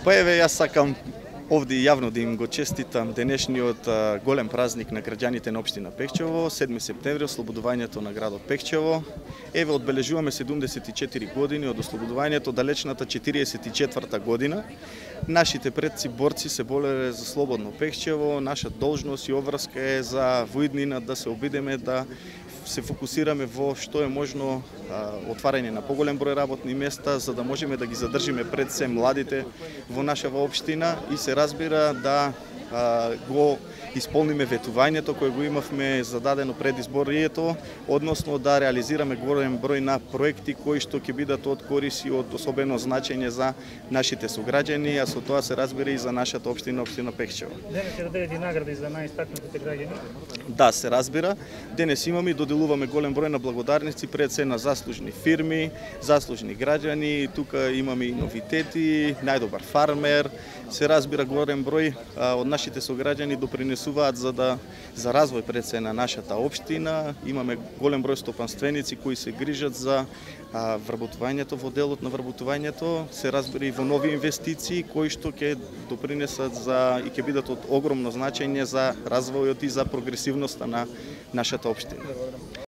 Па еве, јас сакам овде јавно да им го честитам денешниот голем празник на граѓаните на општина Пехчево, 7 септември, ослободувањето на градот Пехчево. Еве, одбележуваме 74 години од ослободувањето, далечната 44 година. Нашите предци борци се бореле за слободно Пехчево. Наша должност и обврска е за во иднина да се обидеме да се фокусираме во што е можно отварање на поголем број работни места, за да можеме да ги задржиме пред се младите во нашава општина и се разбира да го исполниме ветувањето кое го имавме зададено пред изборието, односно да реализираме голем број на проекти кои што ќе бидат од корис и од особено значење за нашите сограѓани, а со тоа се разбира и за нашата општина, општина Пехчево. Денес ќе дадете награди за најистакнатите граѓани? Да, се разбира. Денес имаме и доделуваме голем број на благодарници пред се на заслужни фирми, заслужни граѓани, тука имаме и новитети, најдобар фармер, се разбира голем број од нашите сограѓани допринесуваат за развој пред се на нашата општина. Имаме голем број стопанственици кои се грижат за вработувањето во делот на вработувањето, се разбира и во нови инвестиции кои што ќе допринесат и ќе бидат од огромно значење за развојот и за прогресивноста на нашата општина.